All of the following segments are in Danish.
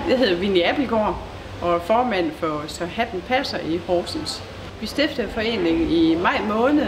Jeg hedder Winnie Appelgaard og er formand for Så Hatten Passer i Horsens. Vi stiftede foreningen i maj måned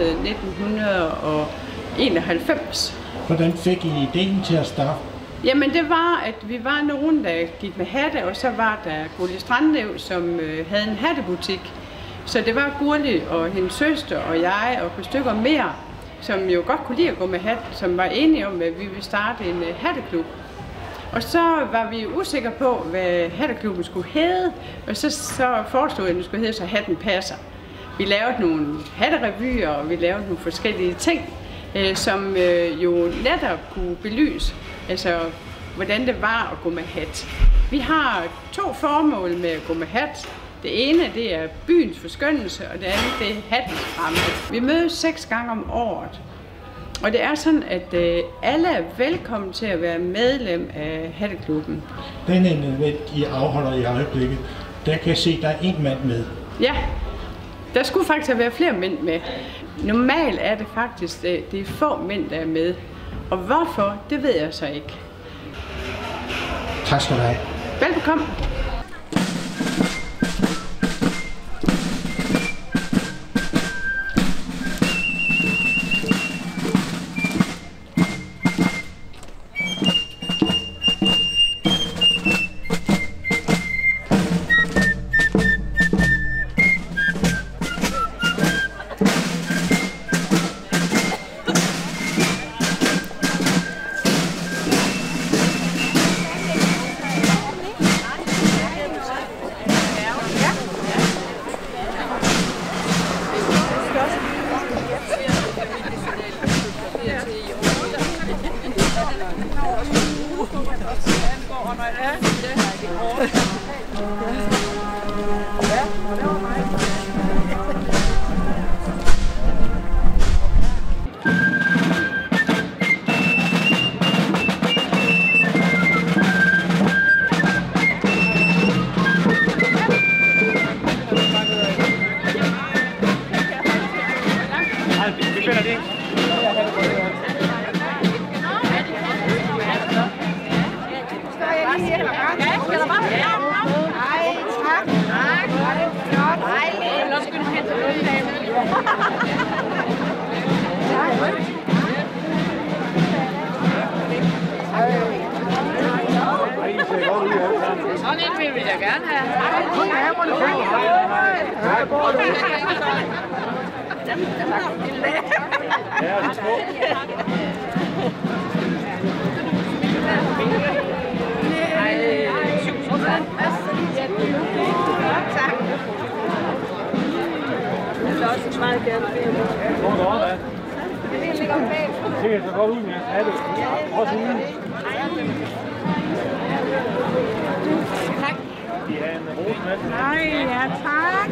1991. Hvordan fik I ideen til at starte? Jamen det var, at vi var nogen, der gik med hatte, og så var der Gurli Strandlev, som havde en hattebutik. Så det var Gurli og hendes søster og jeg og et par stykker mere, som jo godt kunne lide at gå med hat, som var enige om, at vi ville starte en hatteklub. Og så var vi usikre på, hvad hatteklubben skulle hedde, og så foreslog jeg, at den skulle hedde Så Hatten Passer. Vi lavede nogle hatterevyer, og vi lavede nogle forskellige ting, som jo netop kunne belyse, altså hvordan det var at gå med hat. Vi har 2 formål med at gå med hat. Det ene, det er byens forskønnelse, og det andet, det er hattens fremme. Vi mødes 6 gange om året. Og det er sådan, at alle er velkommen til at være medlem af hatteklubben. Den event, I afholder i øjeblikket, der kan jeg se, at der er 1 mand med. Ja, der skulle faktisk have været flere mænd med. Normalt er det faktisk, det er få mænd, der er med. Og hvorfor, det ved jeg så ikke. Tak skal du have. Velbekomme. Sådan en vil vi da gerne have. Det ser så godt ud med hatte. Også ude. Tak. De har en rose med. Nej, ja, tak.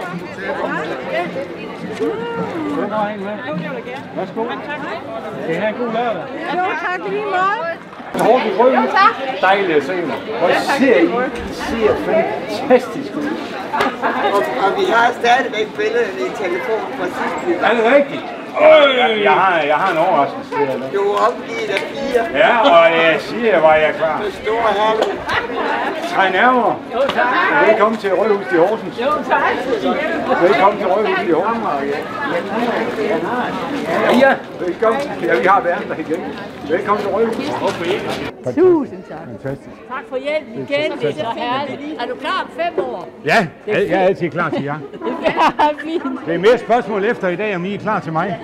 Den har en med. Værsgo. Skal I have en god lørdag? Jo, tak lige måde. Hårdt i ryggen. Dejligt at se mig. Hvor ser I ser fantastisk ud. Og vi har stadigvæk billederne i telefonen fra sidste. Er det rigtigt? Jeg har en overraskelse til jer. Du er opgivet af 4. Ja, og jeg siger, var jeg klar. Med store halle. Træn nærmere. Velkommen til Rødhuset i Horsens. Velkommen til Rødhuset i Horsens. Ja, velkommen. Ja, vi har været der igen. Velkommen til Rødhuset. Tusind tak. Fantastisk. Tak for hjælpen igen. Det er så herligt. Er du klar om 5 år? Ja, jeg er altid klar til jer. Ja, fint. Det er mere spørgsmål efter i dag, om I er klar til mig.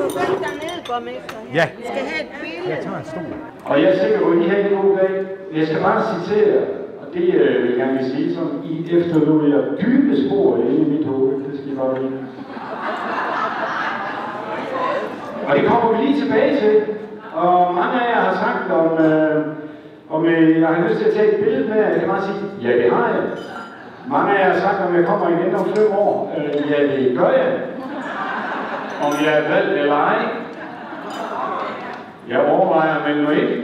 Ja. Skal have et billede. Jeg tager en stol. Og jeg er sikker på, at I har en god dag. Jeg skal bare citere, og det vil jeg gerne sige, som I efterlod jer dybe spor inde i mit hoved. Det skal I bare vide. Og det kommer vi lige tilbage til. Og mange af jer har sagt om jeg har lyst til at tage et billede med jer. Jeg kan bare sige, ja det har jeg. Mange af jer har sagt, om jeg kommer igen om 5 år. Ja det gør jeg. Om jeg er valgt eller ej. Jeg overvejer, men nu ikke.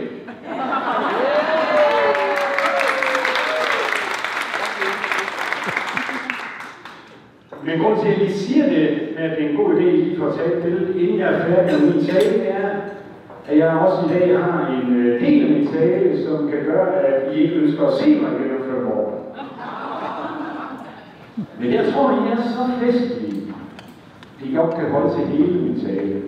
Men grund til, at jeg lige siger det, at det er en god idé, at I får taget et billede, inden jeg er færdig med min tale, er, at jeg også i dag har en del af min tale, som kan gøre, at I ikke ønsker at se mig gennemføre Men jeg tror, I er så festlige, de godt kan holde til hele min tale.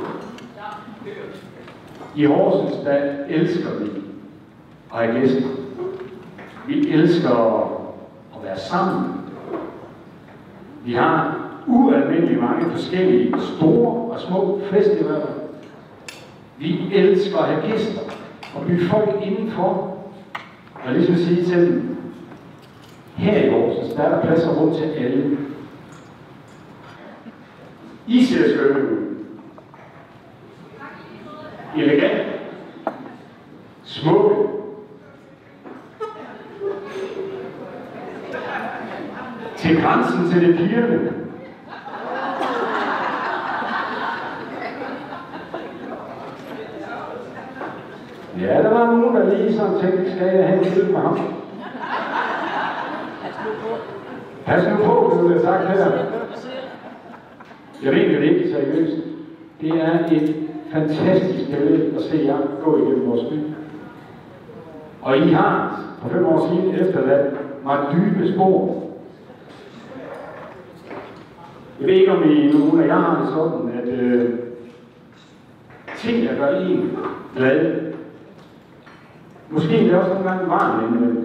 I Horsens, der elsker vi at have gæster. Vi elsker at være sammen. Vi har ualmindeligt mange forskellige store og små festivaler. Vi elsker at have gæster og byde folk indenfor. Og ligesom sige til dem, her i Horsens, der er der pladser rundt til alle. I ser skønne ud. Elegant. Smukke. Til grænsen til det pigerne. Ja, der var nogen, der lige sådan tænkte, skal jeg have en film med ham? Pas nu på, det vil jeg sagt her. Jeg ved det ikke seriøst. Det er et fantastisk billede at se jer gå igennem vores by. Og I har for 5 år siden efterladt mig dybe spor. Jeg ved ikke, om I nogen af jer har det sådan, at ting, der gør en glad, måske det er også nogle gange varmt indvendigt.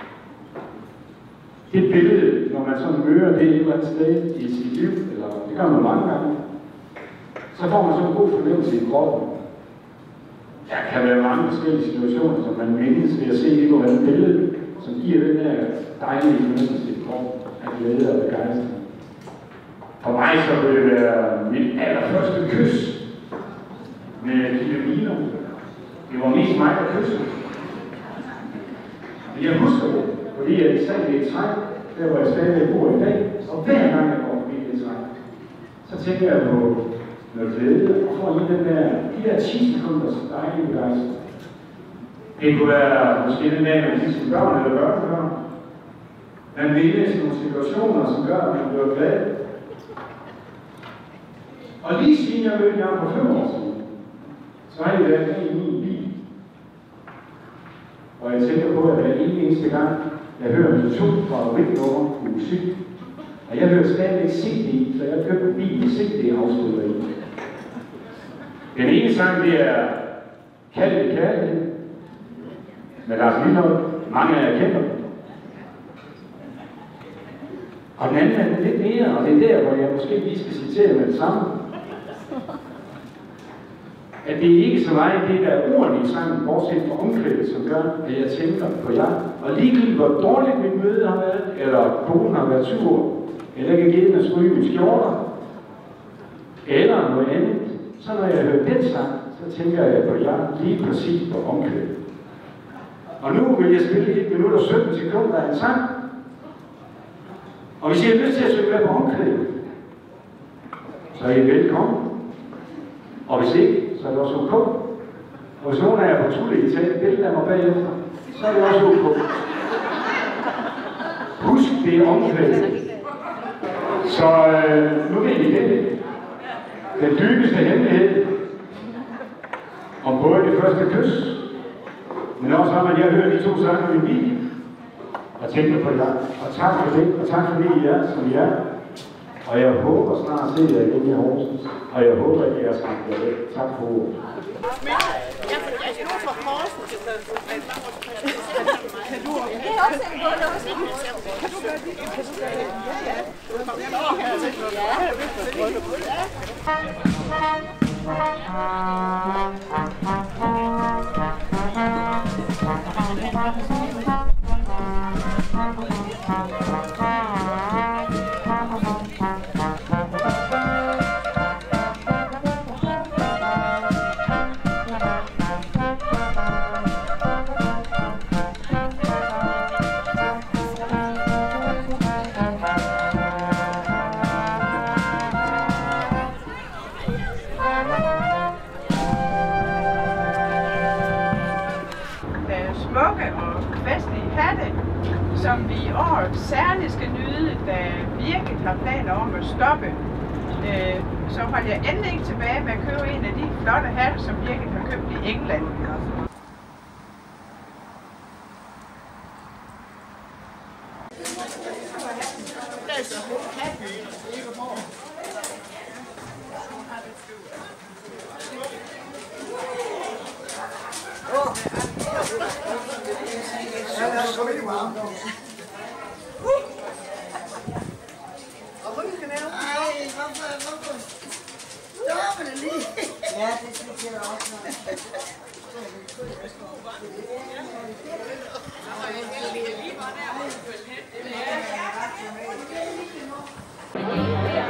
Det billede, når man sådan møder det et eller andet sted i sit liv, eller det gør man mange gange, så får man sådan en god fornemmelse i kroppen. Der kan være mange forskellige situationer, som man mindes ved at se et eller andet billede, som giver den der dejlige fornemmelse i kroppen af glæde og begejstring. For mig så vil det være mit allerførste kys med Kilomino. Det var mest mig, der kyssede. Men jeg husker det, fordi jeg sad i et træk, der hvor jeg stadigvæk bor i dag, og hver gang jeg går forbi det træk, så tænker jeg på noget glæde, og får lige de der 10 sekunder, så dejlige begejstring. Det kunne være måske den dag, man siger børn eller børnebørn. Man vælger nogle situationer, som gør, at man bliver glad. Og lige siden jeg mødte jer for 5 år siden, så har jeg været med i min bil. Og jeg tænker på, at hver eneste gang, jeg hører min 2 favoritnummer på musik, og jeg hører stadigvæk CD, så jeg har købt en bil med CD-afspiller i. Den ene sang, det er Kald i kærlighed med Lars Lillehold. Mange af jer kender. Og den anden er lidt mere, og det er der, hvor jeg måske lige skal citere med det samme. At det ikke så meget det, der er ordene i sangen, bortset fra omkvædet, som gør, at jeg tænker på jer. Og ligegyldigt hvor dårligt mit møde har været, eller konen har været sur, eller jeg kan give den at stryge mine skjorter, eller noget andet, så når jeg hører den sang, så tænker jeg på jer lige præcis på omkvædet. Og nu vil jeg spille 1 minut og 17 sekunder af en sang. Og hvis I har lyst til at synge med på omkvædet, så er I velkommen. Og hvis ikke, så er det også ok. Og hvis nogen af jer på Tulle, I tager et billede af mig bagefter, så er det også ok. Husk, det er omkvædet. Så nu ved I det. Den dybeste hemmelighed om både det første kys, men også om, at jeg hører de 2 sange i min bil, og tænker på jer. Og tak for det, og tak fordi I er, som I er. Og jeg håber snart at se jer igen i Horsens, og jeg håber, at I er skræmt jer væk. Tak for ordet. Kan du også gøre det? Som vi i år særligt skal nyde, da Birgit har planer om at stoppe. Så holder jeg endelig ikke tilbage med at købe en af de flotte hatte, som Birgit har købt i England. Der Hvorfor? Stopper det lige? Ja, det synes jeg også.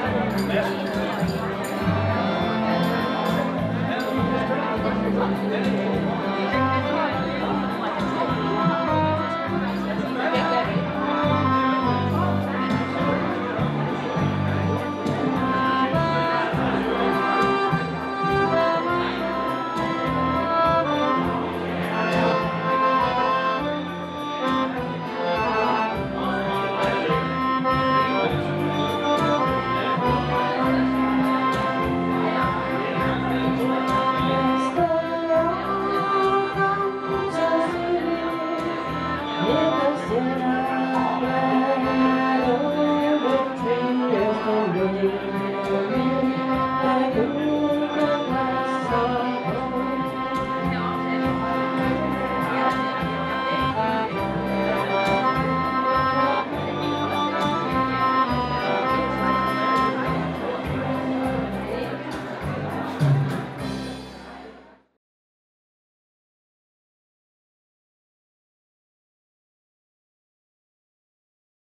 Ja.